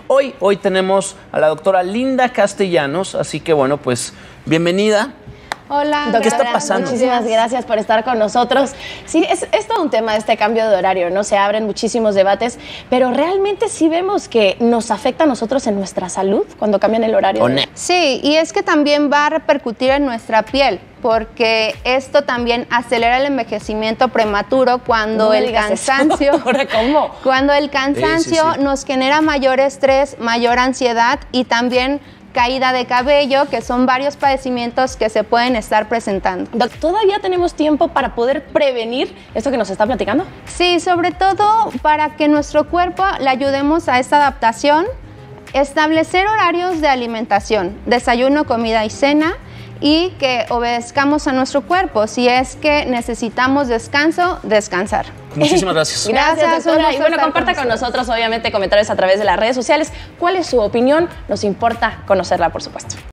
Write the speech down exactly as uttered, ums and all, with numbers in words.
Hoy, hoy tenemos a la doctora Linda Castellanos, así que bueno, pues bienvenida. Hola, doctora, ¿qué está pasando? Muchísimas gracias por estar con nosotros. Sí, es, es todo un tema este cambio de horario, ¿no? Se abren muchísimos debates, pero realmente sí vemos que nos afecta a nosotros en nuestra salud cuando cambian el horario. De... Sí, y es que también va a repercutir en nuestra piel, porque esto también acelera el envejecimiento prematuro cuando no el cansancio, ¿Ahora cómo? Cuando el cansancio sí, sí, sí. nos genera mayor estrés, mayor ansiedad y también caída de cabello, que son varios padecimientos que se pueden estar presentando. ¿Todavía tenemos tiempo para poder prevenir esto que nos está platicando? Sí, sobre todo para que nuestro cuerpo le ayudemos a esta adaptación, establecer horarios de alimentación, desayuno, comida y cena, y que obedezcamos a nuestro cuerpo. Si es que necesitamos descanso, descansar. Muchísimas gracias. Gracias, doctora. Y bueno, comparta con nosotros, obviamente, comentarios a través de las redes sociales. ¿Cuál es su opinión? Nos importa conocerla, por supuesto.